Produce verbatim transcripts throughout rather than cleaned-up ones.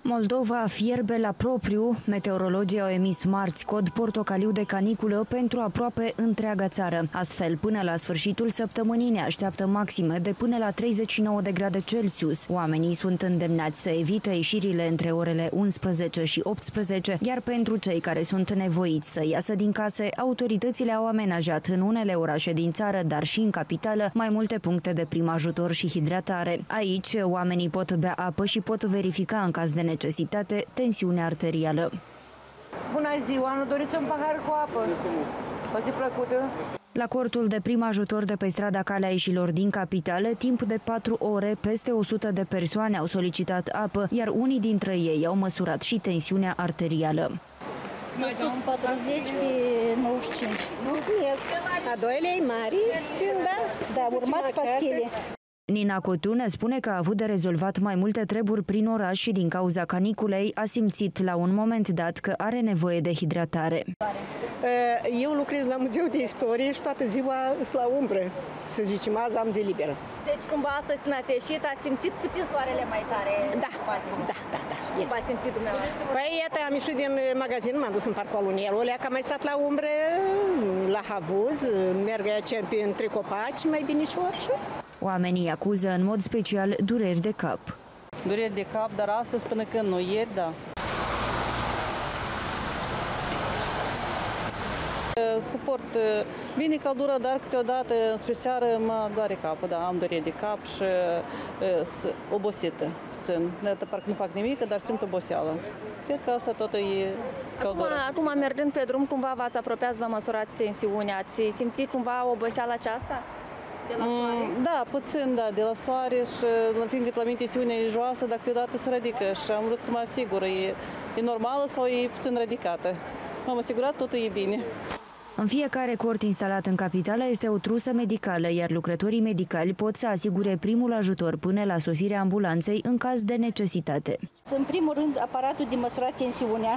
Moldova fierbe la propriu. Meteorologii au emis marți cod portocaliu de caniculă pentru aproape întreaga țară. Astfel, până la sfârșitul săptămânii ne așteaptă maxime de până la treizeci și nouă de grade Celsius. Oamenii sunt îndemnați să evite ieșirile între orele unsprezece și optsprezece, iar pentru cei care sunt nevoiți să iasă din case, autoritățile au amenajat în unele orașe din țară, dar și în capitală, mai multe puncte de prim ajutor și hidratare. Aici, oamenii pot bea apă și pot verifica în caz de necesitate tensiunea arterială. Bună ziua, nu doriți un pahar cu apă? O zi plăcută! La cortul de prim ajutor de pe strada Calea Ieșilor din capitală, timp de patru ore, peste o sută de persoane au solicitat apă, iar unii dintre ei au măsurat și tensiunea arterială. o sută patruzeci pe nouăzeci și cinci. Mulțumesc! A doilea e mare, țin, da? Da, urmați pastile. Nina Cotună spune că a avut de rezolvat mai multe treburi prin oraș și din cauza caniculei a simțit la un moment dat că are nevoie de hidratare. Eu lucrez la Muzeul de Istorie și toată ziua sunt la umbră, să zicem, azi am zi liberă. Deci cumva astăzi când ați ieșit, ați simțit puțin soarele mai tare? Da, da, da, da. Cum ați simțit dumneavoastră? Păi iată, am ieșit din magazin, m-am dus în parcul Alunierul, că am mai stat la umbră, la havuz, merg aici între copaci, mai binișor și... Oamenii acuză în mod special dureri de cap. Dureri de cap, dar astăzi până când nu ieri, da. Suport bine căldură, dar câteodată spre seară mă doare capul, da, am dureri de cap și sunt obosită. Țin. Parcă nu fac nimic, dar simt oboseală. Cred că asta tot e căldură. Acum, acum mergând pe drum, cumva v-ați apropiat, vă măsurați tensiunea. Ați simțit cumva oboseala aceasta? De la soare? Mm, da, puțin, da, de la soare și fiindcă la mine tensiunea e joasă, dar câteodată se ridică și am vrut să mă asigur, e, e normală sau e puțin ridicată. M-am asigurat, totul e bine. În fiecare cort instalat în capitală este o trusă medicală, iar lucrătorii medicali pot să asigure primul ajutor până la sosirea ambulanței în caz de necesitate. În primul rând, aparatul de măsurat tensiunea,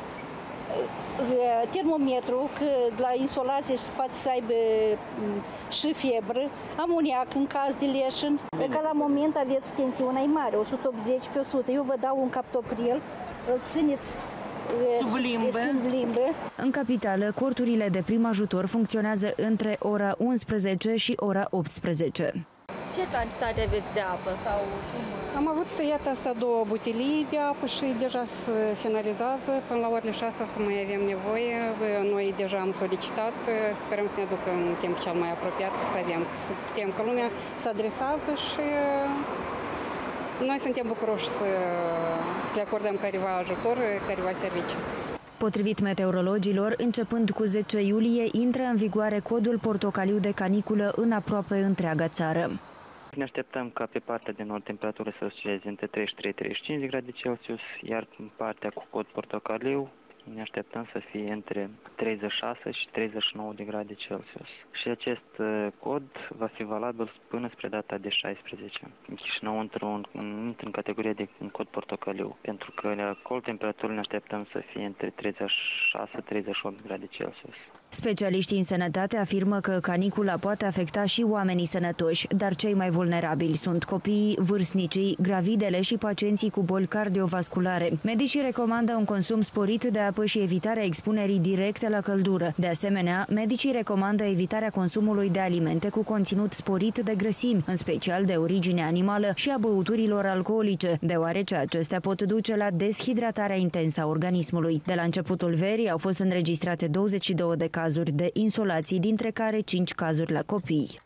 termometru, că la insolație se poate să aibă și febră, amoniac în caz de leșin. Că la moment aveți tensiunea e mare, o sută optzeci pe o sută. Eu vă dau un captopril, îl țineți sub limbă. Sub limbă. În capitală, corturile de prim ajutor funcționează între ora unsprezece și ora optsprezece. Ce cantitate aveți de apă? Sau cum? Am avut, iată, asta două butelii de apă și deja se finalizează. Până la orele șase să mai avem nevoie. Noi deja am solicitat. Sperăm să ne aducă în timp cel mai apropiat, că să avem, să putem, că lumea se adresează și noi suntem bucuroși să, să le acordăm careva ajutor, careva servicii. Potrivit meteorologilor, începând cu zece iulie, intră în vigoare codul portocaliu de caniculă în aproape întreaga țară. Ne așteptăm ca pe partea de nord temperaturile să oscileze între treizeci și trei - treizeci și cinci de grade Celsius, iar în partea cu cod portocaliu ne așteptăm să fie între treizeci și șase și treizeci și nouă de grade Celsius. Și acest cod va fi valabil până spre data de șaisprezece. Chișinău intră în, în categoria de în cod portocaliu, pentru că acolo temperaturile ne așteptăm să fie între treizeci și șase - treizeci și opt de grade Celsius. Specialiștii în sănătate afirmă că canicula poate afecta și oamenii sănătoși, dar cei mai vulnerabili sunt copiii, vârstnicii, gravidele și pacienții cu boli cardiovasculare. Medicii recomandă un consum sporit de apă și evitarea expunerii directe la căldură. De asemenea, medicii recomandă evitarea consumului de alimente cu conținut sporit de grăsimi, în special de origine animală, și a băuturilor alcoolice, deoarece acestea pot duce la deshidratarea intensă a organismului. De la începutul verii au fost înregistrate douăzeci și două de cazuri de insolații, dintre care cinci cazuri la copii.